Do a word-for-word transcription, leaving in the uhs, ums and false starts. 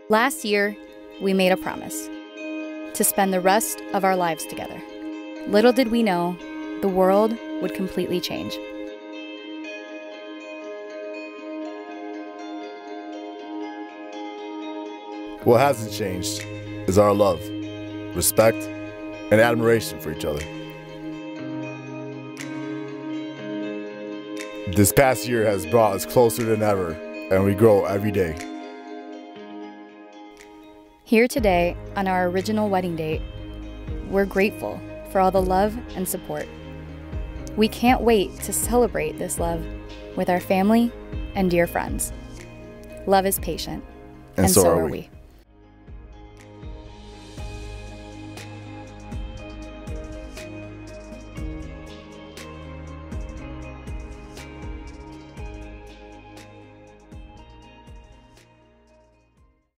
Last year, we made a promise to spend the rest of our lives together. Little did we know, the world would completely change. What hasn't changed is our love, respect, and admiration for each other. This past year has brought us closer than ever, and we grow every day. Here today, on our original wedding date, we're grateful for all the love and support. We can't wait to celebrate this love with our family and dear friends. Love is patient, And, and so, so are are we. we.